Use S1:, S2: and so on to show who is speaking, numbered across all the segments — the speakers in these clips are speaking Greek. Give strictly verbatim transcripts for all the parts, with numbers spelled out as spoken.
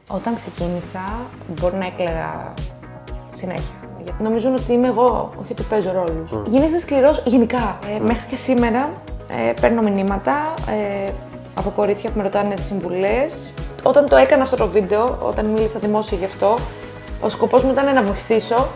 S1: Όταν ξεκίνησα, μπορεί να έκλαιγα συνέχεια. Γιατί νομίζουν ότι είμαι εγώ, όχι ότι παίζω ρόλους. Mm. Γίνεσαι σκληρός γενικά. Ε, mm. Μέχρι και σήμερα ε, παίρνω μηνύματα ε, από κορίτσια που με ρωτάνε συμβουλές. Όταν το έκανα αυτό το βίντεο, όταν μίλησα δημόσια γι' αυτό, ο σκοπός μου ήταν να βοηθήσω.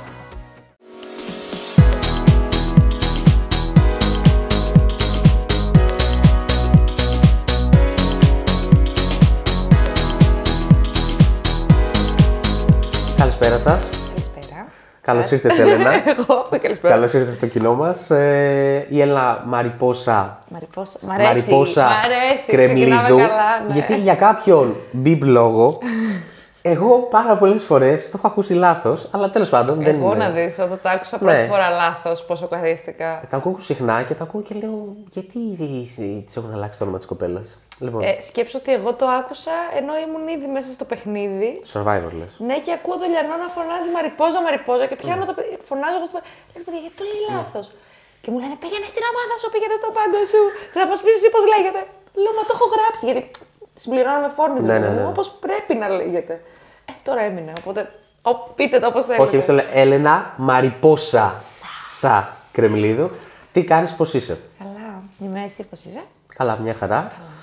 S2: Καλησπέρα σας.
S1: Καλησπέρα.
S2: Καλώς ήρθες, Έλενα.
S1: Εγώ, καλησπέρα.
S2: Καλώς ήρθες στο κοινό μας. Ε, η Έλενα Μαριπόσα.
S1: Μαριπόσα. Μ' αρέσει.
S2: Μαριπόσα
S1: Μ' αρέσει.
S2: Κρεμλίδου.
S1: Καλά, ναι.
S2: Γιατί για κάποιον μπιπ λόγο, εγώ πάρα πολλές φορές το έχω ακούσει λάθος, αλλά τέλος πάντων δεν είναι.
S1: Εγώ να δεις, όταν τα άκουσα πρώτη
S2: Ναι.
S1: φορά λάθος, πόσο χαρίστηκα.
S2: Τα ακούω συχνά και τα ακούω και λέω γιατί της έχουν αλλάξει το όνομα της κοπέλας. Λοιπόν,
S1: Ε, σκέψω ότι εγώ το άκουσα ενώ ήμουν ήδη μέσα στο παιχνίδι.
S2: Survivor λες.
S1: Ναι, και ακούω το Λιανό να φωνάζει Μαριπόζα, Μαριπόζα και πιάνω το παιδί. Φωνάζω εγώ στο παιδί. Λέω, παιδιά, γιατί το λέει λάθος. Και μου λένε, πήγαινε στην ομάδα σου, πήγαινε στο πάγκο σου. Θα μας πεις εσύ πώς λέγεται. Λέω, μα το έχω γράψει. Γιατί συμπληρώνω με φόρμες,
S2: Ναι, ναι, ναι.
S1: όπως πρέπει να λέγεται. Ε, τώρα έμεινε. Οπότε, ο, πείτε το όπως θέλετε.
S2: Όχι, εμείς το λέμε Έλενα Μαριπόσα. Σα. Κρεμλίδου. Τι κάνεις, πώς είσαι?
S1: Καλά. Είμαι εσύ, πώς είσαι?
S2: Καλά, μια χαρά.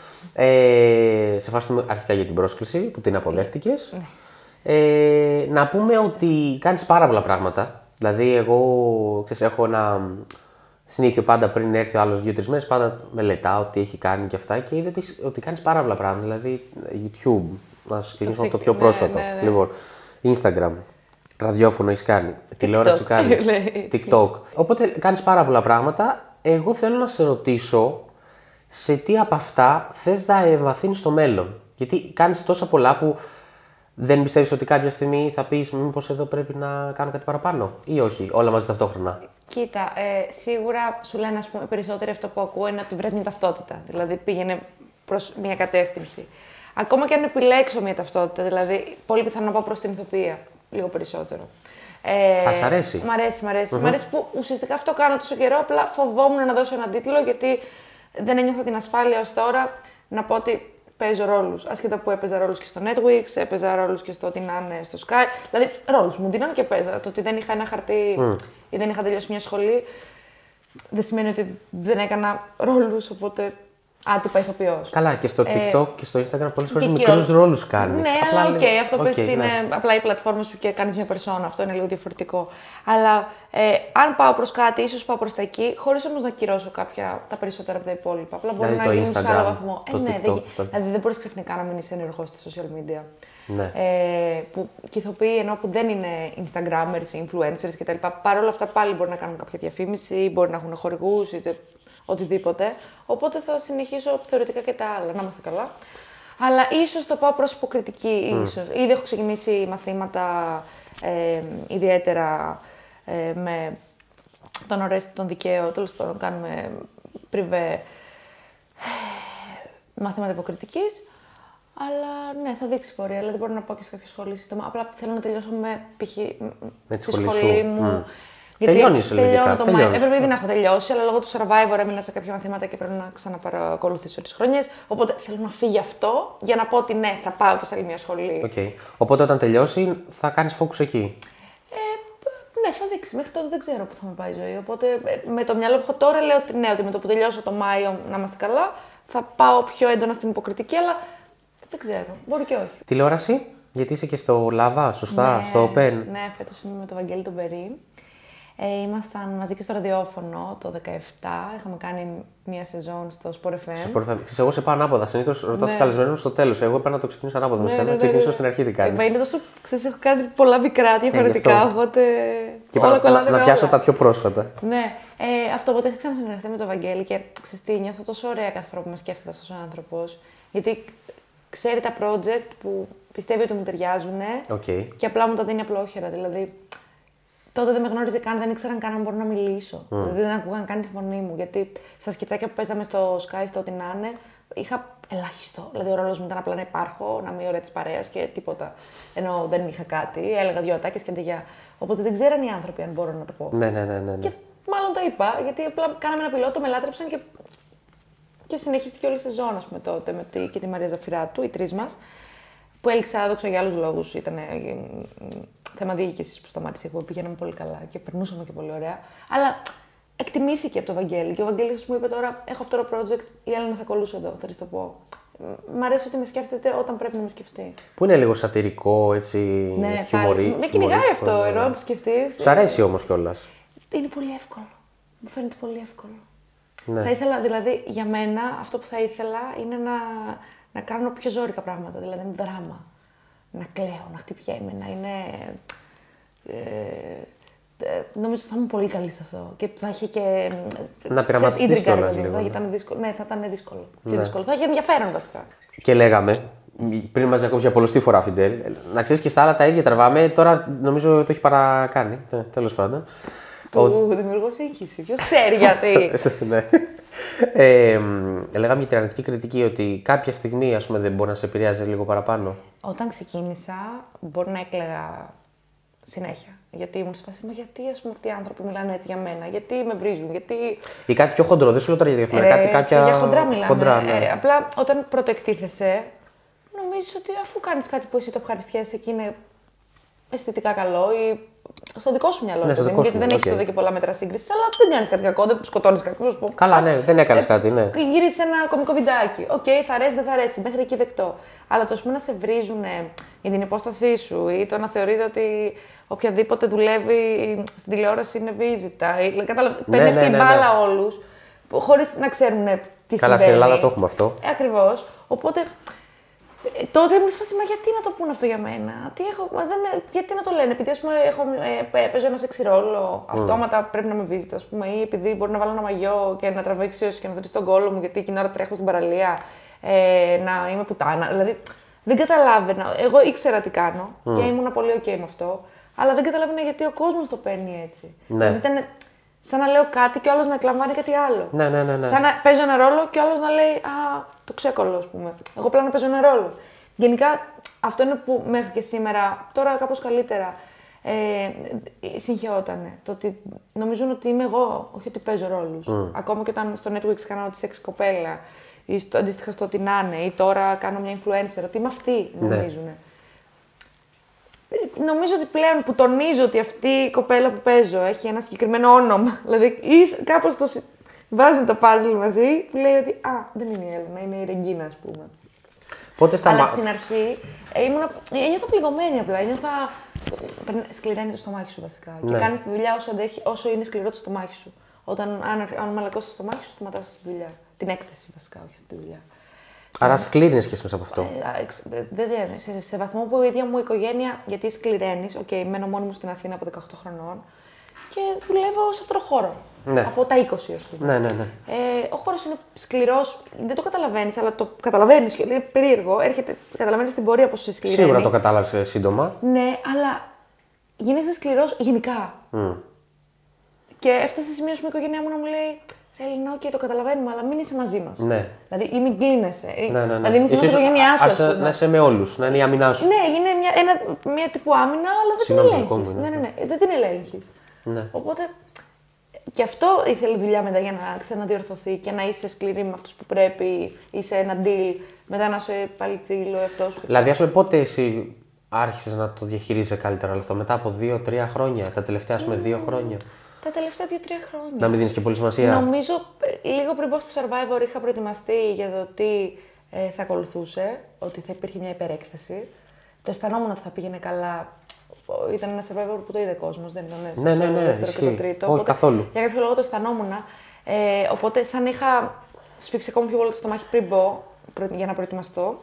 S2: Ε, σε ευχαριστούμε αρχικά για την πρόσκληση που την αποδέχτηκες.
S1: Ναι.
S2: Ε, να πούμε ότι κάνεις πάρα πολλά πράγματα. Δηλαδή, εγώ ξέρεις, έχω ένα συνήθειο πάντα πριν έρθει ο άλλος δύο-τρεις μέρες, πάντα μελετάω τι έχει κάνει και αυτά και είδα ότι, ότι κάνεις πάρα πολλά πράγματα. Δηλαδή, YouTube, να ξεκινήσουμε από το πιο
S1: ναι,
S2: πρόσφατο.
S1: ναι, ναι.
S2: Λοιπόν, Instagram, ραδιόφωνο έχει κάνει, τηλεόραση κάνεις, TikTok. Οπότε κάνεις πάρα πολλά πράγματα. Εγώ θέλω να σε ρωτήσω σε τι από αυτά θες να εμβαθύνεις στο μέλλον. Γιατί κάνεις τόσα πολλά που δεν πιστεύεις ότι κάποια στιγμή θα πεις μήπως εδώ πρέπει να κάνω κάτι παραπάνω ή όχι, όλα μαζί ταυτόχρονα.
S1: Κοίτα, ε, σίγουρα σου λένε, ας πούμε, περισσότερο αυτό που ακούω είναι ότι βρες μια ταυτότητα. Δηλαδή πήγαινε προς μια κατεύθυνση. Ακόμα και αν επιλέξω μια ταυτότητα, δηλαδή πολύ πιθανό να πάω προς την ηθοποιία, λίγο περισσότερο. Ε,
S2: Θα σ' αρέσει.
S1: Μ' αρέσει, μ' αρέσει.
S2: Mm-hmm.
S1: Μ' αρέσει που ουσιαστικά αυτό κάνω τόσο καιρό, απλά φοβόμουν να δώσω έναν τίτλο γιατί δεν ένιωθα την ασφάλεια ως τώρα να πω ότι παίζω ρόλους. Ασχετά που έπαιζα ρόλους και στο Netflix, έπαιζα ρόλους και στο ότι να είναι στο Sky. Δηλαδή, ρόλους μου δίνανε και παίζα. Το ότι δεν είχα ένα χαρτί mm. ή δεν είχα τελειώσει μια σχολή, δεν σημαίνει ότι δεν έκανα ρόλους, οπότε άτυπα ηθοποιός.
S2: Καλά, και στο TikTok ε, και στο Instagram πολλές φορές
S1: και
S2: μικρούς
S1: και...
S2: ρόλους κάνεις.
S1: Ναι,
S2: απλά
S1: αλλά οκ, okay, αυτό
S2: okay,
S1: πες
S2: ναι.
S1: είναι απλά η πλατφόρμα σου και κάνεις μια περσόνα. Αυτό είναι λίγο διαφορετικό. Αλλά ε, αν πάω προς κάτι, ίσως πάω προς τα εκεί, χωρίς όμως να κυρώσω κάποια τα περισσότερα από τα υπόλοιπα. Απλά μπορεί
S2: δηλαδή
S1: να γίνει σε άλλο βαθμό.
S2: Το
S1: ε, ναι,
S2: TikTok,
S1: δεν,
S2: αυτό.
S1: δηλαδή δεν μπορείς ξαφνικά να μείνεις ενεργός στα social media.
S2: Ναι.
S1: Ε, που και ηθοποιοί ενώ που δεν είναι Instagrammers, influencers κτλ. Παρ' όλα αυτά πάλι μπορεί να κάνουν κάποια διαφήμιση, μπορεί να έχουν χορηγούς είτε οτιδήποτε. Οπότε θα συνεχίσω θεωρητικά και τα άλλα, να είμαστε καλά. Αλλά ίσως το πάω προς υποκριτική, mm. ίσως. Ήδη έχω ξεκινήσει μαθήματα ε, ιδιαίτερα ε, με τον Ορέστη, τον Δικαίο, τέλος πάντων κάνουμε πριβέ μαθήματα υποκριτικής. Αλλά ναι, θα δείξει πορεία. Δηλαδή, δεν μπορώ να πάω και σε κάποια σχολή σύντομα. Απλά θέλω να τελειώσω με, π.χ.
S2: με τη
S1: σχολή,
S2: σχολή
S1: μου.
S2: Mm. Τελειώνεις λογικά.
S1: Έπρεπε ήδη να έχω τελειώσει, αλλά λόγω του Survivor έμεινα σε κάποια μαθήματα και πρέπει να ξαναπαρακολουθήσω τις χρονιές. Οπότε θέλω να φύγει αυτό για να πω ότι ναι, θα πάω και σε άλλη μια σχολή.
S2: Okay. Οπότε όταν τελειώσει θα κάνεις focus εκεί.
S1: Ε, ναι, θα δείξει. Μέχρι τότε δεν ξέρω πού θα με πάει η ζωή. Οπότε με το μυαλό που έχω τώρα λέω ότι ναι, ότι με το που τελειώσω το Μάιο να είμαστε καλά, θα πάω πιο έντονα στην υποκριτική, αλλά δεν ξέρω. Μπορεί και όχι.
S2: Τηλεόραση, γιατί είσαι και στο Λάβα, σωστά,
S1: ναι,
S2: στο Open.
S1: Ναι, φέτος είμαι με τον Βαγγέλη τον Περί. Ε, ήμασταν μαζί και στο ραδιόφωνο το δεκαεπτά. Είχαμε κάνει μία σεζόν στο Sport εφ εμ.
S2: Στο Sport εφ εμ. Εγώ σε πάω ανάποδα. Συνήθως ρωτάω
S1: ναι.
S2: τους καλεσμένους στο τέλος. Εγώ έπαιρνα να το ξεκινήσω ανάποδα.
S1: Ναι,
S2: με
S1: ναι,
S2: σένα.
S1: ναι,
S2: Ξεκινήσω
S1: ναι.
S2: στην αρχή τι κάνεις.
S1: Ε, είναι τόσο. Ξέρεις, έχω κάνει πολλά μικρά διαφορετικά.
S2: Ε,
S1: οπότε.
S2: Και
S1: όλα
S2: να, να, να πιάσω
S1: όλα.
S2: τα πιο πρόσφατα.
S1: Ναι, ε, αυτό οπότε είχα ξανασυνεργαστεί με τον Βαγγέλη και ξέρεις τι, νιώθω τόσο ωραία κάθε φορά που με σκέφτεται αυτός ο άνθρωπος. Γιατί ξέρει τα project που πιστεύει ότι μου ταιριάζουν
S2: Okay.
S1: και απλά μου τα δίνει απλόχερα. Δηλαδή, τότε δεν με γνώριζε καν, δεν ήξεραν καν αν μπορώ να μιλήσω. Mm. Δηλαδή δεν ακούγαν καν τη φωνή μου. Γιατί στα σκιτσάκια που παίζαμε στο Sky, στο ό,τι να είναι, είχα ελάχιστο. Δηλαδή ο ρόλος μου ήταν απλά να υπάρχω, να είμαι η ωραία της παρέας και τίποτα. Ενώ δεν είχα κάτι, έλεγα δύο ατάκες και αντεγιά. Οπότε δεν ξέραν οι άνθρωποι αν μπορώ να το πω.
S2: Ναι, ναι, ναι, ναι.
S1: Και μάλλον το είπα, γιατί απλά κάναμε ένα πιλότο, με λάτρεψαν και, και συνεχίστηκε όλη η σεζόν, ας πούμε, τότε με τη, και τη Μαρία Ζαφυράτου, οι τρεις μας. που έληξα άδοξα για άλλους λόγους. Ήταν ε, θέμα διοίκησης που σταμάτησε, που πηγαίναμε πολύ καλά και περνούσαμε και πολύ ωραία. Αλλά εκτιμήθηκε από το Βαγγέλη και ο Βαγγέλης μου είπε τώρα: έχω αυτό το project, η Έλληνα θα κολλούσε εδώ, θα της το πω. Μ' αρέσει ότι με σκέφτεται όταν πρέπει να με σκεφτεί.
S2: Που είναι λίγο σατυρικό, έτσι,
S1: ναι,
S2: χιουμορί.
S1: Με κυνηγάει αυτό, ενώ να το σκεφτείς.
S2: Σ' αρέσει όμως κιόλας.
S1: Είναι πολύ εύκολο. Μου φαίνεται πολύ εύκολο.
S2: Ναι.
S1: Θα ήθελα, δηλαδή, για μένα, αυτό που θα ήθελα είναι να, να κάνω πιο ζόρικα πράγματα, δηλαδή με δράμα. Να κλαίω, να χτυπιέμαι, να είναι... Ε, ε, νομίζω ότι θα ήμουν πολύ καλή σε αυτό. Και θα είχε και...
S2: Να πειραματιστείς κιόλας λίγο.
S1: Θα ήταν δύσκολο. Ναι, θα ήταν δύσκολο. Πιο ναι. δύσκολο. Θα είχε ενδιαφέρον βασικά.
S2: Και λέγαμε, πριν μας διακόψει για πολλωστή φορά, Φιντέλ, να ξέρεις και στα άλλα τα ίδια τραβάμε. Τώρα νομίζω το έχει παρακάνει. Τέλος πάντων.
S1: Του ο... δημιουργώ σύγχυση. Ποιος ξέρει γιατί.
S2: ναι. ε, λέγαμε για την αρνητική κριτική ότι κάποια στιγμή ας πούμε, δεν μπορεί να σε επηρεάζει λίγο παραπάνω.
S1: Όταν ξεκίνησα, μπορεί να έκλαιγα συνέχεια. Γιατί ήμουν στη φάση, μα γιατί ας πούμε, αυτοί οι άνθρωποι μιλάνε έτσι για μένα, γιατί με βρίζουν, γιατί.
S2: Ή κάτι πιο χοντρό, δεν σου λέω τώρα για διαφημερικά.
S1: Ε,
S2: κάτι κάποια.
S1: Για χοντρά μιλάμε.
S2: Χοντρά, ναι.
S1: ε, απλά όταν πρωτοεκτίθεσαι, νομίζεις ότι αφού κάνεις κάτι που εσύ το ευχαριστιέσαι και είναι αισθητικά καλό ή στο δικό σου μυαλό.
S2: Ναι,
S1: δηλαδή, γιατί
S2: σου,
S1: δεν
S2: okay.
S1: έχεις τότε και πολλά μέτρα σύγκριση, αλλά δεν κάνεις κάτι κακό, δεν σκοτώνεις κάποιον.
S2: Καλά,
S1: πας,
S2: ναι, δεν έκανες
S1: ε,
S2: κάτι, ναι.
S1: Γύρισε ένα κωμικό βιντεάκι. Οκ, okay, θα αρέσει, δεν θα αρέσει, μέχρι εκεί δεκτό. Αλλά το πούμε να σε βρίζουν για την υπόστασή σου ή το να θεωρείτε ότι οποιαδήποτε δουλεύει στην τηλεόραση είναι βίζητα. Κατάλαβες,
S2: ναι,
S1: παίρνει
S2: ναι,
S1: αυτή
S2: ναι,
S1: η μπάλα
S2: ναι.
S1: όλους, χωρίς να ξέρουν τι
S2: Καλά,
S1: συμβαίνει.
S2: Καλά, στην Ελλάδα το έχουμε αυτό.
S1: Ε, ακριβώς. Οπότε ε, τότε ήμουν σε φάση, μα γιατί να το πούνε αυτό για μένα, τι έχω, μα δεν, γιατί να το λένε, επειδή ας πούμε, έχω, ε, παίζω ένα σεξι ρόλο, mm. αυτόματα πρέπει να με βίζετε, ας πούμε, ή επειδή μπορεί να βάλω ένα μαγιό και να τραβήξει και να δωρήσει τον κόλλο μου, γιατί εκείνη ώρα τρέχω στην παραλία, ε, να είμαι πουτάνα. Δηλαδή, δεν καταλάβαινα. Εγώ ήξερα τι κάνω mm. και ήμουν πολύ OK με αυτό, αλλά δεν καταλάβαινα γιατί ο κόσμος το παίρνει έτσι.
S2: Ναι.
S1: Δηλαδή, ήταν σαν να λέω κάτι και ο άλλος να εκλαμβάνει κάτι άλλο.
S2: Ναι, ναι, ναι, ναι.
S1: Σαν να παίζω ένα ρόλο και ο άλλος να λέει Α, το ξέκολλο, ας πούμε. Εγώ πλέον παίζω ένα ρόλο. Γενικά, αυτό είναι που μέχρι και σήμερα, τώρα κάπως καλύτερα, ε, συγχαιότανε. Το ότι νομίζουν ότι είμαι εγώ, όχι ότι παίζω ρόλους. Mm. Ακόμα και όταν στο Netflix κάνω τη σεξ κοπέλα, ή στο, αντίστοιχα στο ότι να είναι, ή τώρα κάνω μια influencer, ότι είμαι αυτή, νομίζουν. Ναι. Νομίζω ότι πλέον που τονίζω ότι αυτή η κοπέλα που παίζω έχει ένα συγκεκριμένο όνομα, δηλαδή ή κάπως το βάζουν τα puzzle μαζί, που λέει ότι Α, δεν είναι η Έλενα, είναι η Ρεγκίνα, ας πούμε.
S2: Πότε στα
S1: Αλλά
S2: μα...
S1: στην αρχή ε, ήμουνα, ένιωθα πληγωμένη απλά. Ένιωθα. Σκληραίνει το στομάχι σου βασικά. Ναι. Και κάνει τη δουλειά όσο, αντέχει, όσο είναι σκληρό το στομάχι σου. Όταν αν, αν μαλακώσει το στομάχι σου, σταματά τη δουλειά. Την έκθεση βασικά, όχι τη δουλειά.
S2: Άρα σκλήρινες και μέσα από αυτό.
S1: Ε, δε, δε, σε, σε βαθμό που η ίδια μου οικογένεια, γιατί σκληραίνεις, οκ, okay, μένω μόνη μου στην Αθήνα από δεκαοκτώ χρονών και δουλεύω σε αυτόν τον χώρο. Ναι. Από τα είκοσι, ας πούμε.
S2: Ναι, ναι, ναι.
S1: Ε, ο χώρος είναι σκληρός, δεν το καταλαβαίνεις, αλλά το καταλαβαίνεις και είναι περίεργο. Έρχεται, καταλαβαίνεις την πορεία πώς σε σκληραίνει.
S2: Σίγουρα το κατάλαβες σύντομα.
S1: Ναι, αλλά γίνεσαι σκληρός γενικά. Mm. Και έφτασε σε σημείο που η οικογένειά μου να μου λέει Έλληνα, οκ, okay, το καταλαβαίνουμε, αλλά μην είσαι μαζί μας. Ναι. Δηλαδή, ή μην κλείνεσαι.
S2: Ναι, ναι, ναι.
S1: Δηλαδή, μην είσαι με την οικογένειά σου.
S2: Ας, να είσαι με όλους, να είναι η άμυνά σου.
S1: Ναι, είναι μια, ένα, μια τύπου άμυνα, αλλά δεν Συνόμου, την ελέγχεις. Ναι, ναι, ναι, δεν την ελέγχεις. Ναι. Οπότε, και αυτό ήθελε δουλειά μετά για να ξαναδιορθωθεί και να είσαι σκληρή με αυτούς που πρέπει, είσαι ένα deal, μετά να είσαι πάλι τσίλο εαυτό σου.
S2: Δηλαδή, ας πούμε, πότε εσύ άρχισες να το διαχειρίζεσαι καλύτερα αυτό, μετά από δύο τρία χρόνια, τα τελευταία, ας πούμε, mm. δύο χρόνια.
S1: Τα τελευταία δύο τρία χρόνια.
S2: Να μην δίνεις και πολύ σημασία.
S1: Νομίζω, λίγο πριν πω στο Survivor, είχα προετοιμαστεί για το τι ε, θα ακολουθούσε, ότι θα υπήρχε μια υπερέκθεση. Το αισθανόμουν ότι θα πήγαινε καλά. Ήταν ένα Survivor που το είδε κόσμος, δεν ήταν
S2: ναι, ναι, ναι,
S1: το
S2: ναι,
S1: δεύτερο
S2: ισχύει.
S1: και το τρίτο.
S2: Όχι,
S1: οπότε,
S2: καθόλου.
S1: Για κάποιο λόγο το αισθανόμουν. Ε, οπότε, σαν είχα σφίξει ακόμη πιο πολύ το στομάχι πριν μπω, για να προετοιμαστώ.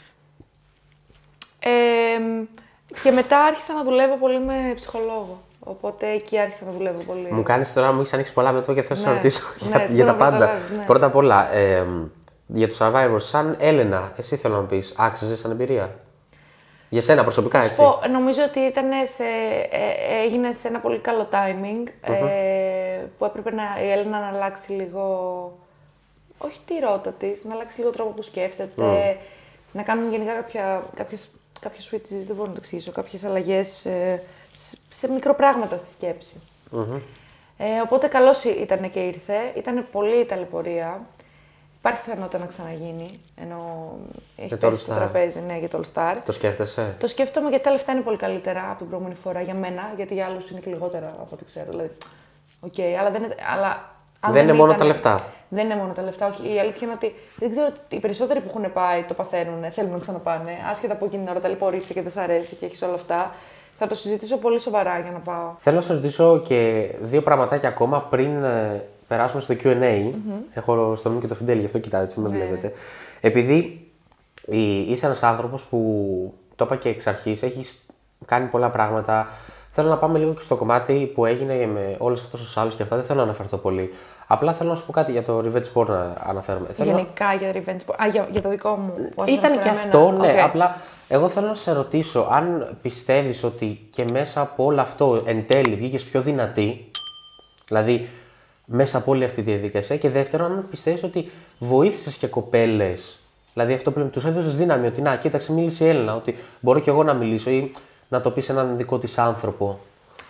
S1: Ε, και μετά άρχισα να δουλεύω πολύ με ψυχολόγο. Οπότε εκεί άρχισα να δουλεύω πολύ.
S2: Μου κάνεις τώρα, μου έχεις ανοίξει πολλά με το και θέλω να
S1: ναι,
S2: σε ρωτήσω
S1: ναι,
S2: για, για τα πάντα.
S1: Ναι.
S2: Πρώτα απ' όλα, ε, για το Survivor, σαν Έλενα, εσύ θέλω να πεις, άξιζε σαν εμπειρία. Για σένα προσωπικά, έτσι.
S1: Πω, νομίζω ότι ήταν σε, ε, έγινε σε ένα πολύ καλό timing, mm-hmm. ε, που έπρεπε να, η Έλενα να αλλάξει λίγο, όχι τη ρότα της, να αλλάξει λίγο τρόπο που σκέφτεται, mm. να κάνουν γενικά κάποια, κάποιες, κάποιες switches, δεν μπορώ να το εξηγήσω, κάποιες αλλαγές ε, σε, σε μικροπράγματα στη σκέψη. Mm-hmm. Ε, οπότε καλώς ήταν και ήρθε, ήταν πολύ η ταλαιπωρία. Υπάρχει πιθανότητα να ξαναγίνει. Ενώ έχει
S2: για το
S1: πέσει στο τραπέζι, ναι, για το All Star.
S2: Το σκέφτεσαι?
S1: Το σκέφτομαι γιατί τα λεφτά είναι πολύ καλύτερα από την προηγούμενη φορά για μένα, γιατί για άλλου είναι και λιγότερα από ό,τι ξέρω. Δηλαδή, okay, αλλά δεν είναι. Αλλά,
S2: δεν, δεν είναι
S1: ήταν,
S2: μόνο τα λεφτά.
S1: Δεν είναι μόνο τα λεφτά. Όχι. Η αλήθεια είναι ότι δεν ξέρω ότι οι περισσότεροι που έχουν πάει το παθαίνουν, θέλουν να ξαναπάνε. Άσχετα από εκείνη την ώρα ταλαιπωρήσει και δεν σ' αρέσει και έχει όλα αυτά. Θα το συζητήσω πολύ σοβαρά για να πάω.
S2: Θέλω να σα ρωτήσω και δύο πραγματάκια ακόμα πριν ε, περάσουμε στο κιου εντ έι. Mm-hmm. Έχω στο νου και το Φιντέλη, γι' αυτό κοιτάτε, έτσι με βλέπετε. Επειδή είσαι ένας άνθρωπος που, το είπα και εξ αρχής, έχεις κάνει πολλά πράγματα. Θέλω να πάμε λίγο και στο κομμάτι που έγινε με όλους αυτούς τους άλλους και αυτά. Δεν θέλω να αναφερθώ πολύ. Απλά θέλω να σου πω κάτι για το revenge porn να αναφέρομαι.
S1: Γενικά για το revenge porn. Α, για, για το δικό μου.
S2: Ήταν και αυτό, ναι. Okay. Απλά εγώ θέλω να σε ρωτήσω αν πιστεύεις ότι και μέσα από όλο αυτό εν τέλει βγήκες πιο δυνατή. Δηλαδή μέσα από όλη αυτή τη διαδικασία. Και δεύτερον, αν πιστεύεις ότι βοήθησες και κοπέλες. Δηλαδή αυτό που τους έδωσες δύναμη. Ότι να, κοίταξε, μίλησε η Έλληνα. Ότι μπορώ κι εγώ να μιλήσω ή να το πεις έναν δικό της άνθρωπο.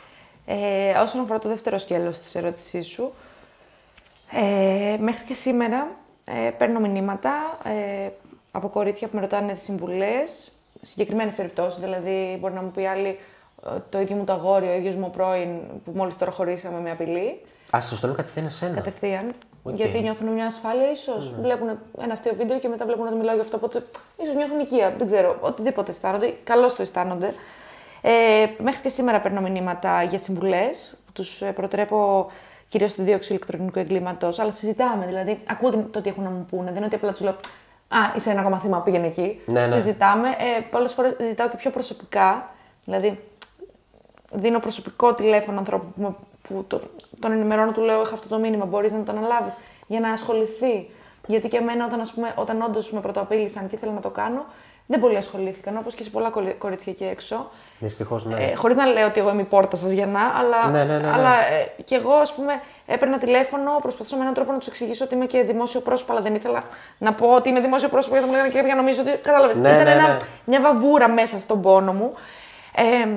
S1: Ε, όσον αφορά το δεύτερο σκέλος της ερώτησής σου, ε, μέχρι και σήμερα ε, παίρνω μηνύματα ε, από κορίτσια που με ρωτάνε συμβουλές, συγκεκριμένες περιπτώσεις, δηλαδή μπορεί να μου πει άλλη το ίδιο μου το αγόρι, ο ίδιος μου ο πρώην που μόλις τώρα χωρίσαμε με απειλή.
S2: Α, σας το λένε κατευθείαν εσένα.
S1: Κατευθείαν. Okay. Γιατί νιώθουν μια ασφάλεια, ίσως. Mm. Βλέπουν ένα αστείο βίντεο και μετά βλέπουν ότι μιλάω για αυτό. Οπότε ίσως νιώθουν οικία. Δεν ξέρω. Οτιδήποτε αισθάνονται. Καλώς το αισθάνονται. Ε, μέχρι και σήμερα παίρνω μηνύματα για συμβουλές που τους προτρέπω κυρίως στη δίωξη ηλεκτρονικού εγκλήματος. Αλλά συζητάμε. Δηλαδή, ακούω το τι έχουν να μου πούνε. Δεν είναι ότι απλά τους λέω Α, είσαι ένα ακόμα θύμα, πήγαινε εκεί.
S2: Ναι, ναι.
S1: Συζητάμε. Ε, πολλές φορές ζητάω και πιο προσωπικά. Δηλαδή, δίνω προσωπικό τηλέφωνο ανθρώπου που, που το, τον ενημερώνω, του λέω: έχω αυτό το μήνυμα, μπορείς να το αναλάβεις, για να ασχοληθεί. Γιατί και εμένα, όταν, ας πούμε, όταν όντως με πρωτοαπείλησαν και ήθελα να το κάνω, δεν πολύ ασχολήθηκαν, όπως και σε πολλά κορίτσια εκεί έξω.
S2: Δυστυχώς, ναι.
S1: Ε, χωρίς να λέω ότι εγώ είμαι η πόρτα σας γεννά, αλλά,
S2: ναι, ναι, ναι, ναι.
S1: αλλά ε, και εγώ, ας πούμε, έπαιρνα τηλέφωνο, προσπαθούσα με έναν τρόπο να τους εξηγήσω ότι είμαι και δημόσιο πρόσωπο, αλλά δεν ήθελα να πω ότι είμαι δημόσιο πρόσωπο, γιατί μου λέγανε και για να νομίζω ότι. Κατάλαβες.
S2: Ναι,
S1: Ήταν
S2: ναι, ναι.
S1: Ένα, μια βαβούρα μέσα στον πόνο μου. Ε,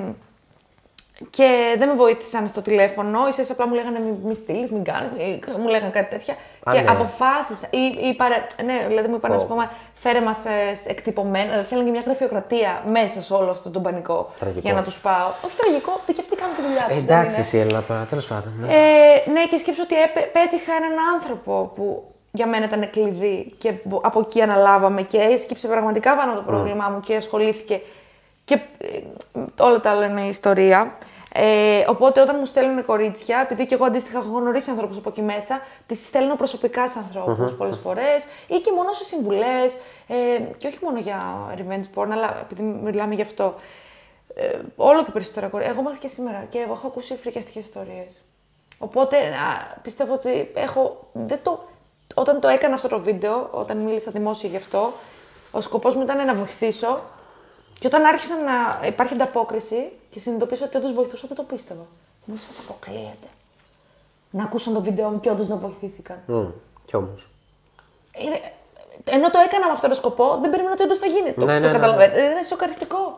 S1: Και δεν με βοήθησαν στο τηλέφωνο, ίσως απλά μου λέγανε μη, μη στείλεις, μην κάνεις, μου λέγανε κάτι τέτοια.
S2: Α,
S1: και
S2: ναι.
S1: αποφάσισα, ή, ή παρε... ναι, δηλαδή μου είπαν, oh. ας πούμε, φέρε μας ε, εκτυπωμένα, δηλαδή θέλανε και μια γραφειοκρατία μέσα σε όλο αυτό τον πανικό.
S2: Τραγικό.
S1: Για να τους πάω. Όχι τραγικό, και αυτοί κάνουν τη δουλειά τους.
S2: Ε, εντάξει, εσύ Έλληνα τώρα, τέλος πάντων. Ναι,
S1: ε, ναι και σκέψω ότι έπε, πέτυχα έναν άνθρωπο που για μένα ήταν κλειδί και από εκεί αναλάβαμε και έσκυψε πραγματικά πάνω το πρόβλημά mm. μου και ασχολήθηκε. Και ε, όλα τα άλλα είναι η ιστορία. Ε, οπότε όταν μου στέλνουν κορίτσια, επειδή και εγώ αντίστοιχα έχω γνωρίσει ανθρώπους από εκεί μέσα, τις στέλνω προσωπικά σε ανθρώπους mm-hmm. πολλές φορές ή και μόνο σε συμβουλές. Ε, και όχι μόνο για revenge porn, αλλά επειδή μιλάμε γι' αυτό. Ε, όλο και περισσότερα κορίτσια. Εγώ μέχρι και σήμερα και εγώ έχω ακούσει φρικιαστικές ιστορίες. Οπότε α, πιστεύω ότι έχω. Δεν το, όταν το έκανα αυτό το βίντεο, όταν μίλησα δημόσια γι' αυτό, ο σκοπός μου ήταν να βοηθήσω. Και όταν άρχισα να υπάρχει ανταπόκριση και συνειδητοποίησα ότι όντως βοηθούσα, δεν το πίστευα. Μου έσφασε αποκλείεται. Να ακούσαν το βίντεο μου και όντως να βοηθήθηκαν.
S2: Mm, κι όμως.
S1: Είναι... Ενώ το έκανα με αυτόν τον σκοπό, δεν περίμενα ότι όντως θα γίνει. Ναι, το
S2: ναι,
S1: το
S2: ναι,
S1: καταλαβαίνω.
S2: Ναι.
S1: Είναι σοκαριστικό.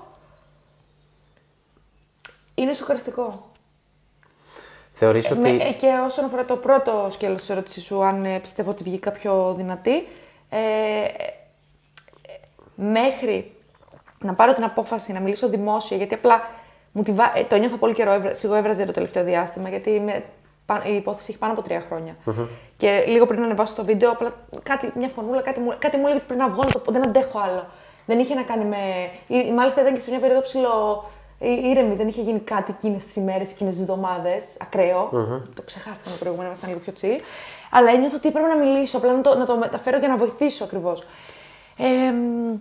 S1: Είναι σοκαριστικό.
S2: Θεωρείς
S1: ε,
S2: ότι.
S1: Με, και όσον αφορά το πρώτο σκέλος της ερώτησης σου, αν ε, πιστεύω ότι βγήκα πιο δυνατή, ε, ε, μέχρι να πάρω την απόφαση να μιλήσω δημόσια, γιατί απλά μου τη βα... ε, το νιώθω πολύ καιρό, σιγοέβραζε το τελευταίο διάστημα, γιατί με... η υπόθεση έχει πάνω από τρία χρόνια. Mm-hmm. Και λίγο πριν να ανεβάσω το βίντεο, απλά κάτι, μια φωνούλα, κάτι μου, κάτι μου έλεγε ότι πρέπει να βγω, το... δεν αντέχω άλλο. Δεν είχε να κάνει με. Ή, μάλιστα ήταν και σε μια περίοδο ψηλό ήρεμη, δεν είχε γίνει κάτι εκείνες τις ημέρες, εκείνες τις εβδομάδες, ακραίο. Mm-hmm. Το ξεχάστηκα με προηγούμενα, ήμασταν λίγο πιο chill. Αλλά ένιωθα ότι έπρεπε να μιλήσω, απλά να το, να το μεταφέρω για να βοηθήσω ακριβώς. Ε,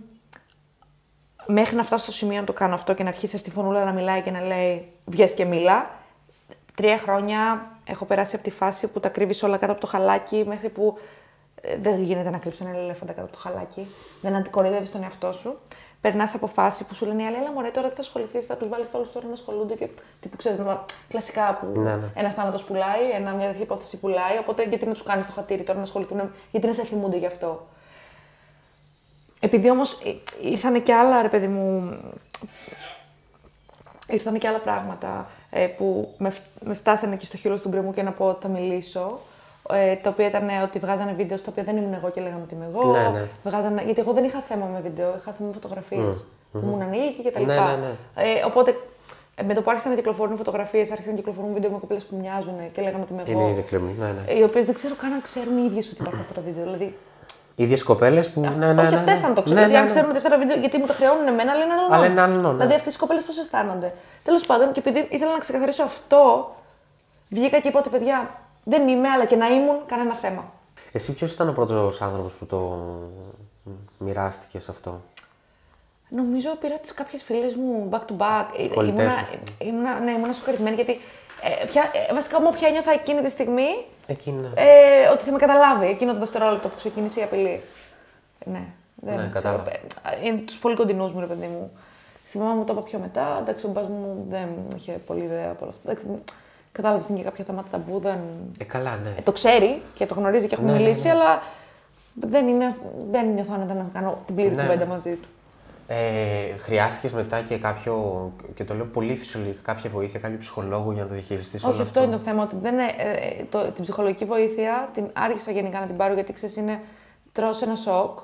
S1: Μέχρι να φτάσω στο σημείο να το κάνω αυτό και να αρχίσει αυτή η φωνούλα να μιλάει και να λέει βγες και μίλα. Τρία χρόνια έχω περάσει από τη φάση που τα κρύβεις όλα κάτω από το χαλάκι μέχρι που ε, δεν γίνεται να κρύψεις έναν ελέφαντα κάτω από το χαλάκι. Δεν αντικορύδευες τον εαυτό σου. Περνάς από φάση που σου λένε οι άλλοι, έλα μωρέ, τώρα τι θα ασχοληθείς, θα τους βάλεις όλους τώρα να ασχολούνται και τύπου ξέρεις, κλασικά που ναι, ναι. Ένας θάνατος πουλάει, ένα, μια τέτοια υπόθεση πουλάει. Οπότε γιατί να τους κάνεις το χατήρι τώρα να ασχοληθούν, γιατί να σε θυμούνται γι' αυτό. Επειδή όμως ήρθανε και άλλα, ρε παιδί μου, ήρθανε και άλλα πράγματα ε, που με, με φτάσανε και στο χείλος του γκρεμού και να πω ότι θα μιλήσω. Ε, τα οποία ήταν ότι βγάζανε βίντεο στα οποία δεν ήμουν εγώ και λέγανε ότι είμαι εγώ.
S2: Ναι, ναι.
S1: Βγάζανε, γιατί εγώ δεν είχα θέμα με βίντεο, είχα θέμα με φωτογραφίες. Mm. Που ήμουν ανήλικη και τα
S2: Ναι,
S1: λοιπά.
S2: ναι, ναι.
S1: Ε, οπότε με το που άρχισαν να κυκλοφορούν φωτογραφίες, άρχισαν να κυκλοφορούν βίντεο με κοπέλες που μοιάζουν και λέγανε ότι είμαι εγώ.
S2: Είναι ήδη κλεμμοί, ναι, ναι.
S1: Οι οποίες δεν ξέρω καν αν ξέρουν οι ίδιες ότι υπάρχουν αυτά τα βίντεο. Δηλαδή,
S2: οι ίδιες κοπέλες που.
S1: Αυ...
S2: Ναι, ναι,
S1: όχι
S2: ναι,
S1: αυτές
S2: ναι.
S1: αν το ξέρουν.
S2: Ναι,
S1: γιατί
S2: ναι,
S1: αν
S2: ναι.
S1: ξέρουν ότι αυτά τα βίντεο, γιατί μου τα χρεώνουν εμένα, λένε άλλο.
S2: Αλλά είναι άλλο, ναι.
S1: Δηλαδή αυτές οι κοπέλες πώς αισθάνονται. Τέλος πάντων, και επειδή ήθελα να ξεκαθαρίσω αυτό, βγήκα και είπα ότι παιδιά δεν είμαι, αλλά και να ήμουν κανένα θέμα.
S2: Εσύ ποιος ήταν ο πρώτος άνθρωπος που το μοιράστηκες αυτό?
S1: Νομίζω πήρα τις κάποιες φίλες μου back to back.
S2: Κολλητές
S1: Ήμουνα,
S2: σου.
S1: ήμουνα, ναι, ήμουνα σοκαρισμένη γιατί ε, πια, ε, βασικά μου πια ένιωθα εκείνη τη στιγμή
S2: Εκείνη.
S1: ε, ότι θα με καταλάβει εκείνο το δευτερόλεπτο που ξεκίνησε η απειλή. Ναι, δεν
S2: Ναι,
S1: ξέρω.
S2: κατάλαβα.
S1: Ε, Είναι τους πολύ κοντινούς μου, ρε παιδί μου. Στη μαμά μου το είπα πιο μετά. Εντάξει, ο μπας μου δεν είχε πολύ ιδέα από όλα αυτά. Εντάξει, κατάλαβε είναι και κάποια θέματα ταμπού. Δεν...
S2: Ε, καλά, ναι.
S1: Ε, το ξέρει και το γνωρίζει και έχουμε
S2: Ναι, ναι,
S1: μιλήσει,
S2: ναι.
S1: αλλά δεν, είναι, δεν νιώθω άνετα να κάνω την πλήρη
S2: Ναι.
S1: κουβέντα μαζί του.
S2: Ε, χρειάστηκες μετά και κάποιο, και το λέω πολύ φυσιολογικά, κάποια βοήθεια, κάποιο ψυχολόγο για να το διαχειριστείς όλο
S1: Όχι, αυτό είναι το θέμα. Ότι δεν, ε, ε, το, την ψυχολογική βοήθεια την άρχισα γενικά να την πάρω γιατί ξέρεις, είναι τρως ένα σοκ.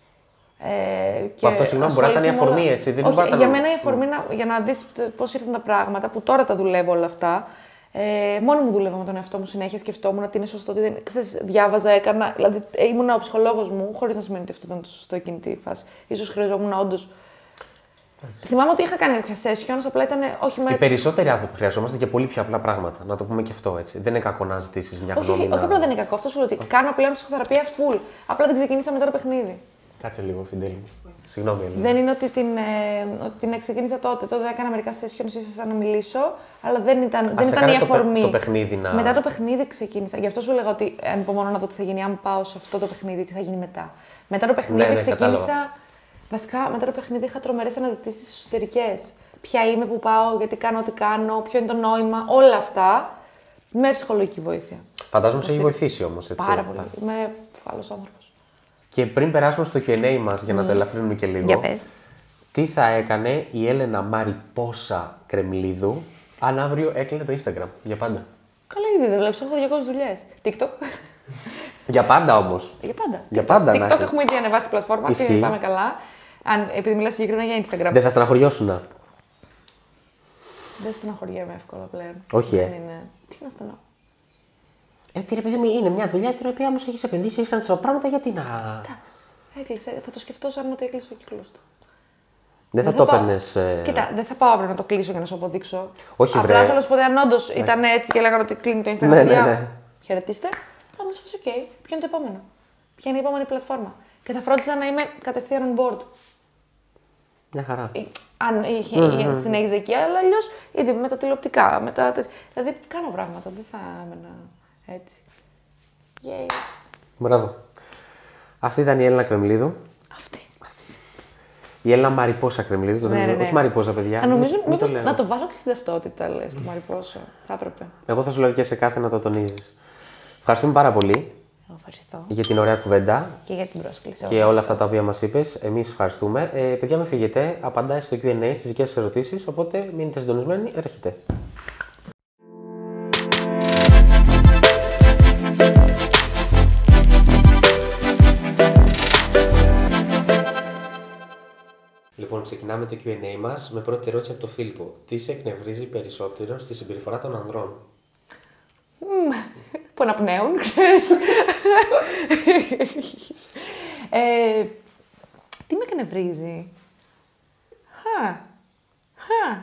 S1: Ε, και
S2: αυτό, συγγνώμη, μπορεί να ήταν η
S1: ασχολείσαι με
S2: αφορμή,
S1: όλα.
S2: έτσι, δεν
S1: Όχι,
S2: μπορεί να
S1: για
S2: ήταν-
S1: μένα η αφορμή να, για να δεις πώς ήρθαν τα πράγματα, που τώρα τα δουλεύω όλα αυτά. Ε, μόνη μου δούλευα με τον εαυτό μου συνέχεια, σκεφτόμουν ότι είναι σωστό, ότι δεν. Ξέρεις, διάβαζα, έκανα. Δηλαδή, ε, ήμουν ο ψυχολόγος μου, χωρίς να σημαίνει ότι αυτό ήταν το σωστό εκείνη τη φάση. Ίσως χρειαζόμουν όντως. Θυμάμαι ότι είχα κάνει κάποια sessions, απλά ήταν όχι με.
S2: Οι περισσότεροι άνθρωποι χρειαζόμαστε και πολύ πιο απλά πράγματα. Να το πούμε και αυτό έτσι. Δεν είναι κακό να ζητήσεις μια
S1: Όχι,
S2: γνώμη.
S1: όχι,
S2: να-
S1: όχι απλά δεν είναι κακό. Αυτό σου λέω ότι κάνω πλέον ψυχοθεραπεία full. Απλά δεν ξεκίνησα μετά το παιχνίδι.
S2: Κάτσε λίγο, Φιντέλη μου. Συγγνώμη, Ελένη.
S1: Δεν είναι ότι την, ε, ότι την ξεκίνησα τότε. Τότε έκανα μερικά sessions, ίσα να μιλήσω, αλλά δεν ήταν, δεν
S2: σε
S1: ήταν
S2: έκανε
S1: η
S2: το παι-
S1: αφορμή.
S2: το παιχνίδι να-
S1: Μετά το παιχνίδι ξεκίνησα. Γι' αυτό σου λέγα ότι ανυπομονώ να δω τι θα γίνει. Αν πάω σε αυτό το παιχνίδι, τι θα γίνει μετά. Μετά το παιχνίδι
S2: Ναι, ναι,
S1: ξεκίνησα.
S2: κατάλαβα.
S1: Βασικά, μετά το παιχνίδι είχα τρομερές αναζητήσεις εσωτερικές. Ποια είμαι, που πάω, γιατί κάνω ό,τι κάνω, ποιο είναι το νόημα, όλα αυτά με ψυχολογική βοήθεια.
S2: Φαντάζομαι σε έχει
S1: Υποστήριξη.
S2: βοηθήσει όμως, έτσι.
S1: Πάρα πολύ. Είμαι άλλος άνθρωπος.
S2: Και πριν περάσουμε στο κιου εντ έι μας, για να το ελαφρύνουμε και λίγο.
S1: Για πες.
S2: Τι θα έκανε η Έλενα Μαριπόσα Κρεμλίδου αν αύριο έκλεινε το Instagram για πάντα?
S1: Καλά, ήδη δεν βλέπεις, έχω διακόσιες δουλειές. TikTok.
S2: Για πάντα όμως.
S1: Για πάντα.
S2: Για πάντα να
S1: TikTok
S2: έχει.
S1: έχουμε ήδη ανεβάσει πλατφόρμα και
S2: Ισχύει.
S1: πάμε καλά. Αν, επειδή μιλάς συγκεκριμένα για Instagram.
S2: Δεν θα στεναχωριώσουν.
S1: Δεν στεναχωριέμαι εύκολα πλέον.
S2: Όχι, ε.
S1: Δεν είναι. Τι να στεναχω.
S2: Ε, τι ρε παιδί μου, είναι μια δουλειά την οποία όμως έχεις επενδύσει, έχεις κάνει τόσα πράγματα, γιατί να.
S1: Εντάξει. Έκλεισε. Θα το σκεφτώ σαν ότι έκλεισε ο κύκλος του.
S2: Δεν θα
S1: Δεν
S2: το
S1: θα πάω-
S2: έπαιρνες, ε,
S1: Κοίτα, δεν θα πάω αύριο να το κλείσω για να σου αποδείξω.
S2: Όχι,
S1: Απλά
S2: βρε.
S1: θέλω να σου πω ότι αν όντως ήταν έτσι και λέγανε ότι κλείνει το Instagram.
S2: Ναι, ναι,
S1: παιδιά,
S2: ναι.
S1: Χαιρετίστε. Θα είμαι σε φάση, οκ. Ποιο είναι το επόμενο. Ποια είναι η επόμενη πλατφόρμα. Και θα φρόντιζα να είμαι κατευθείαν on board.
S2: Μια χαρά.
S1: Ή- Αν είχε, mm-hmm. συνέχιζε εκεί, αλλά αλλιώ ήδη με τα τηλεοπτικά. Με τα... τέτοια. Δηλαδή κάνω πράγματα, δεν θα έμενα έτσι. Yay.
S2: Μπράβο. Αυτή ήταν η Έλληνα Κρεμλίδου.
S1: Αυτή.
S2: Η Έλληνα Μαριπόσα Κρεμλίδου. Το
S1: Ναι,
S2: νομίζω.
S1: ναι, ναι.
S2: Όχι Μαριπόσα, παιδιά.
S1: Α, νομίζω,
S2: Μην- μην
S1: μήπως
S2: το λέω.
S1: να το βάλω και στην ταυτότητα, λες, το Μαριπόσο. Θα έπρεπε.
S2: Εγώ θα σου λέω και σε κάθε να το τονίζεις. Ευχαριστούμε πάρα πολύ
S1: Εγώ ευχαριστώ.
S2: για την ωραία κουβέντα
S1: Και για την πρόσκληση.
S2: και όλα αυτά τα οποία μας είπες. Εμείς ευχαριστούμε. Ε, παιδιά, μην φύγετε. Απαντάει στο κιου εντ έι στις δικές σας ερωτήσεις. Οπότε μείνετε συντονισμένοι. Έρχεται. Λοιπόν, ξεκινάμε το κιου εντ έι μας με πρώτη ερώτηση από τον Φίλιππο. Τι σε εκνευρίζει περισσότερο στη συμπεριφορά των ανδρών?
S1: Που αναπνέουν, ξέρεις. ε, τι με εκνευρίζει. Χα. Χα.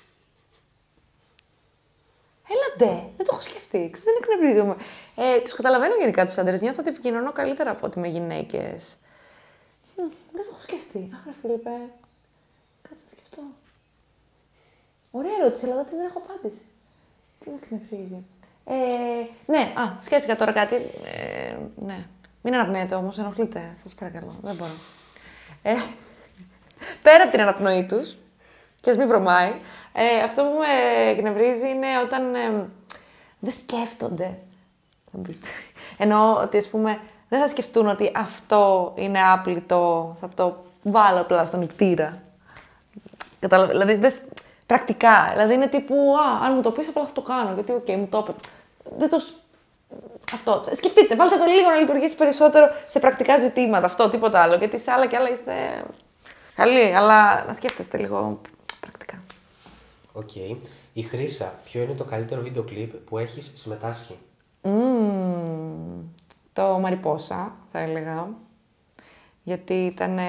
S1: Έλατε, δεν το έχω σκεφτεί. Ξέρεις, δεν εκνευρίζομαι. Ε, τους καταλαβαίνω γενικά τους άντρες. Νιώθω ότι επικοινωνώ καλύτερα από ότι με γυναίκες. Μ, δεν το έχω σκεφτεί. Αχ, ρε Φίλιππε. Κάτσε να σκεφτώ. Ωραία ερώτηση, αλλά δεν έχω απάντηση. Τι με εκνευρίζει. Ε, ναι, α, σκέφτηκα τώρα κάτι. Ε, ναι. Μην αναπνέετε όμως, ενοχλείτε. Σας παρακαλώ. Δεν μπορώ. Ε, πέρα από την αναπνοή τους, και ας μην βρωμάει, ε, αυτό που με εκνευρίζει είναι όταν ε, δεν σκέφτονται. Εννοώ ότι, ας πούμε, δεν θα σκεφτούν ότι αυτό είναι άπλητο, θα το βάλω απλά στον νηπτήρα. Κατάλαβε, δηλαδή, δες, πρακτικά. Δηλαδή είναι τύπου, α, αν μου το πεις, απλά θα το κάνω. Γιατί, οκ, okay, μου το είπε. Δεν το. Αυτό. Σκεφτείτε, βάλτε το λίγο να λειτουργήσει περισσότερο σε πρακτικά ζητήματα. Αυτό, τίποτα άλλο. Γιατί σε άλλα και άλλα είστε καλοί, αλλά να σκέφτεστε λίγο πρακτικά.
S2: Οκ. Okay. Η Χρύσα, ποιο είναι το καλύτερο βίντεο κλιπ που έχεις συμμετάσχει?
S1: Mm, το Μαριπόσα, θα έλεγα. Γιατί ήταν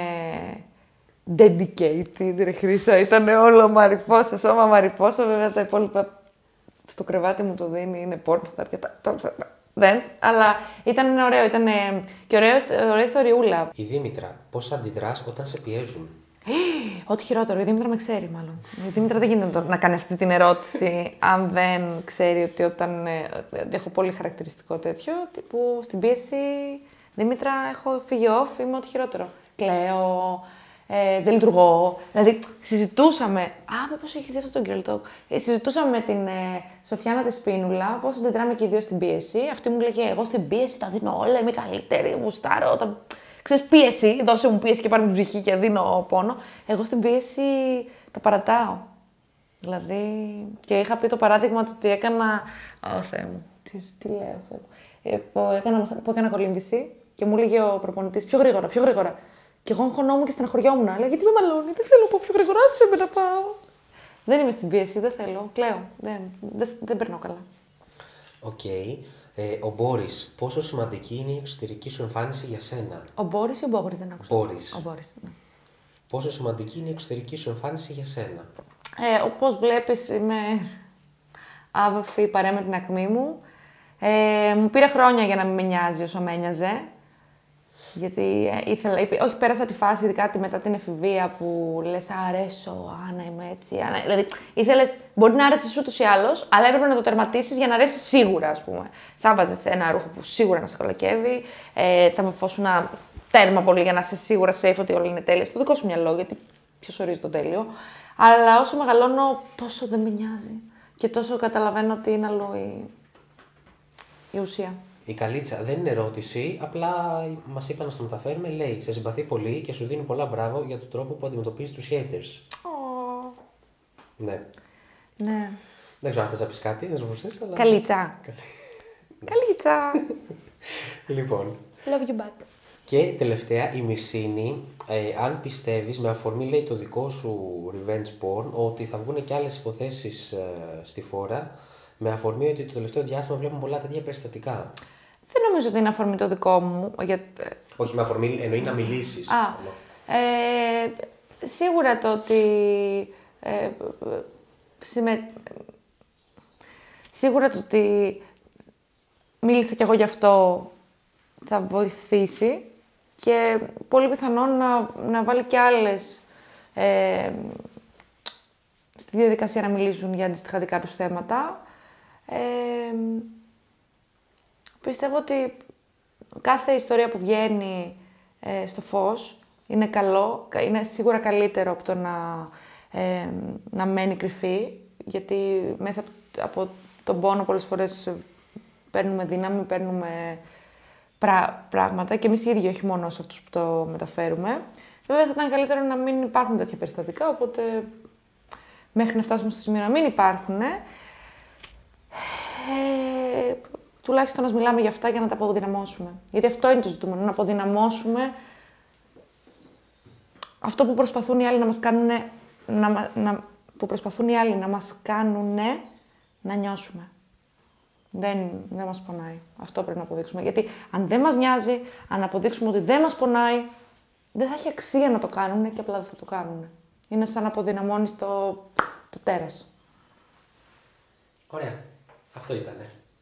S1: dedicated, ρε Χρύσα. Ήταν όλο Μαριπόσα, σώμα Μαριπόσα. Βέβαια τα υπόλοιπα στο κρεβάτι μου το δίνει, είναι pornstar και τα... Δεν, αλλά ήταν ωραίο, ήταν και ωραίο, ωραία ιστοριούλα.
S2: Η Δήμητρα, πώς αντιδράς όταν σε πιέζουν?
S1: Ό,τι χειρότερο, η Δήμητρα με ξέρει μάλλον. Η Δήμητρα δεν γίνεται να κάνει αυτή την ερώτηση αν δεν ξέρει ότι όταν έχω πολύ χαρακτηριστικό τέτοιο, τύπου στην πίεση, Δήμητρα, έχω φύγει off, είμαι ό,τι χειρότερο. Κλαίω, ε, δεν λειτουργώ. Δηλαδή, συζητούσαμε. Α, μήπως έχεις δει αυτό το girl talk. Ε, συζητούσαμε με την ε, Σοφιάνα τη Σπίνουλα πώς αντιδράμε και οι δύο στην πίεση. Αυτή μου λέγε: εγώ στην πίεση τα δίνω όλα, είμαι καλύτερη, γουστάρω. Τα... Ξέρεις, πίεση, δώσε μου πίεση και πάρε μου την ψυχή και δίνω πόνο. Εγώ στην πίεση τα παρατάω. Δηλαδή, και είχα πει το παράδειγμα του ότι έκανα. Ω Θεέ μου, τι, τι λέω, Θεέ μου. Ε, που, έκανα, που έκανα κολύμβηση και μου έλεγε ο προπονητής: πιο γρήγορα, πιο γρήγορα. Και εγώ αγχωνόμουν και στεναχωριόμουν. Λέγε: γιατί με μαλώνει, δεν θέλω να πω πιο γρήγορα, άσε με να πάω. Δεν είμαι στην πίεση, δεν θέλω. Κλαίω. Δεν, δεν, δεν περνάω καλά.
S2: Οκ. Okay. Ε, ο Μπόρις, πόσο σημαντική είναι η εξωτερική σου εμφάνιση για σένα?
S1: Ο Μπόρις ή ο Μπόρις, δεν άκουσα.
S2: Μπόρις.
S1: Ο Μπόρις, ναι.
S2: Πόσο σημαντική είναι η εξωτερική σου εμφάνιση για σένα?
S1: Ε, όπως βλέπεις, είμαι άβαφη παρέα με την ακμή μου. Ε, μου πήρε χρόνια για να μην με νοιάζει όσο με ένοιαζε. Γιατί ε, ήθελα, είπε, όχι, πέρασα τη φάση, ειδικά μετά την εφηβεία που λες αρέσω, Άννα, είμαι έτσι. Άννα. Δηλαδή, ήθελες, μπορεί να άρεσες ούτως ή άλλως, αλλά έπρεπε να το τερματίσεις για να αρέσεις σίγουρα, ας πούμε. Θα βάζεις ένα ρούχο που σίγουρα να σε κολακεύει, ε, θα με φώσουν ένα τέρμα πολύ για να είσαι σίγουρα safe ότι όλα είναι τέλεια. Στο δικό σου μυαλό, γιατί ποιος ορίζει το τέλειο. Αλλά όσο μεγαλώνω, τόσο δεν με νοιάζει. Και τόσο καταλαβαίνω ότι είναι αλλού η, η ουσία.
S2: Η Καλίτσα δεν είναι ερώτηση, απλά μας είπαν να το μεταφέρουμε. Λέει: σε συμπαθεί πολύ και σου δίνει πολλά μπράβο για τον τρόπο που αντιμετωπίζεις τους haters.
S1: Oh.
S2: Ναι.
S1: Ναι.
S2: Δεν ξέρω αν θες να πεις κάτι, δεν σου προσθέσεις, αλλά...
S1: Καλίτσα. Καλίτσα.
S2: Λοιπόν.
S1: Love you back.
S2: Και τελευταία, η Μυρσίνη, ε, αν πιστεύεις, με αφορμή λέει το δικό σου revenge porn, ότι θα βγουν και άλλες υποθέσεις ε, στη φόρα, με αφορμή ότι το τελευταίο διάστημα βλέπουμε πολλά τέτοια περιστατικά. Δεν
S1: νομίζω ότι είναι αφορμή το δικό μου. Για...
S2: Όχι, με αφορμή εννοεί να μιλήσεις.
S1: Α, ε, σίγουρα το ότι... Ε, συμμε... Σίγουρα το ότι μίλησα κι εγώ γι' αυτό θα βοηθήσει και πολύ πιθανόν να, να βάλει κι άλλες ε, στη διαδικασία να μιλήσουν για αντίστοιχα δικά τους θέματα. Ε, πιστεύω ότι κάθε ιστορία που βγαίνει ε, στο φως είναι καλό, είναι σίγουρα καλύτερο από το να, ε, να μένει κρυφή, γιατί μέσα από τον πόνο πολλές φορές παίρνουμε δύναμη, παίρνουμε πρά, πράγματα και εμείς οι ίδιοι, όχι μόνο σε αυτούς που το μεταφέρουμε. Βέβαια θα ήταν καλύτερο να μην υπάρχουν τέτοια περιστατικά, οπότε μέχρι να φτάσουμε στο σημείο να μην υπάρχουν, ε, τουλάχιστον να μιλάμε για αυτά για να τα αποδυναμώσουμε. Γιατί αυτό είναι το ζητούμενο, να αποδυναμώσουμε αυτό που προσπαθούν οι άλλοι να μας κάνουν, να, να, που προσπαθούν οι άλλοι να μας κάνουν να νιώσουμε. Δεν, δεν μας πονάει. Αυτό πρέπει να αποδείξουμε. Γιατί αν δεν μας νοιάζει, αν αποδείξουμε ότι δεν μας πονάει, δεν θα έχει αξία να το κάνουν και απλά δεν θα το κάνουν. Είναι σαν να αποδυναμώνεις το, το τέρας.
S2: Ωραία. Αυτό ήτανε.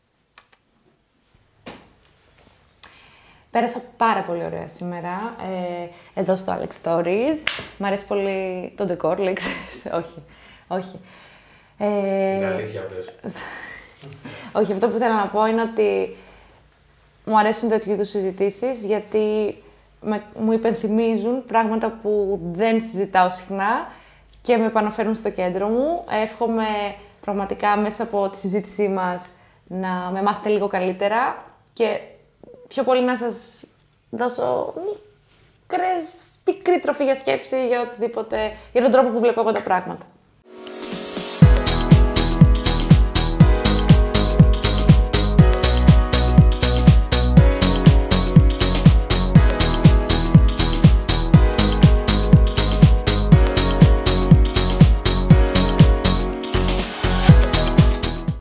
S1: Πέρασα πάρα πολύ ωραία σήμερα, ε, εδώ στο Alex Stories. Μ' αρέσει πολύ το decor, λέξεις. όχι, όχι.
S2: Ε, είναι αλήθεια, πες.
S1: Όχι, αυτό που θέλω να πω είναι ότι μου αρέσουν τέτοιου είδους συζητήσεις, γιατί με, μου υπενθυμίζουν πράγματα που δεν συζητάω συχνά και με επαναφέρουν στο κέντρο μου. Εύχομαι πραγματικά μέσα από τη συζήτησή μας να με μάθετε λίγο καλύτερα και πιο πολύ να σας δώσω μικρές, μικρή τροφή για σκέψη, για οτιδήποτε, για τον τρόπο που βλέπω εγώ τα πράγματα.